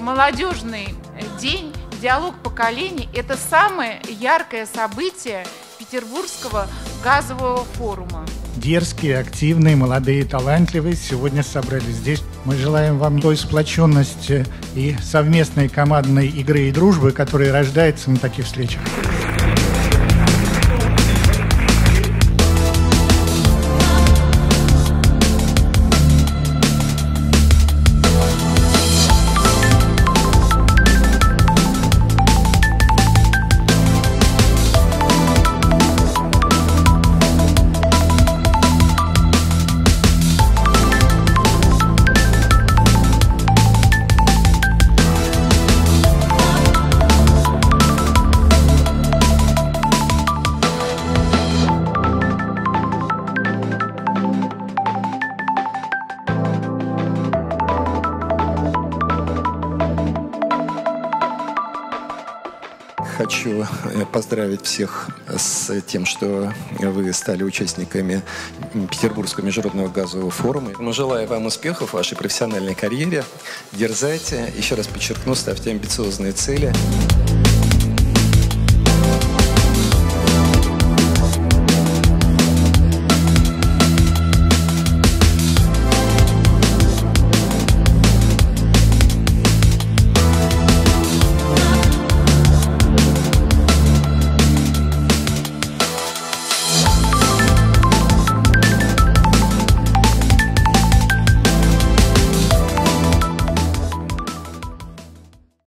молодежный день, диалог поколений – это самое яркое событие Петербургского газового форума. Дерзкие, активные, молодые, талантливые сегодня собрались здесь. Мы желаем вам той сплоченности и совместной командной игры и дружбы, которая рождается на таких встречах. Хочу поздравить всех с тем, что вы стали участниками Петербургского международного газового форума. Мы желаем вам успехов в вашей профессиональной карьере. Дерзайте. Еще раз подчеркну, ставьте амбициозные цели.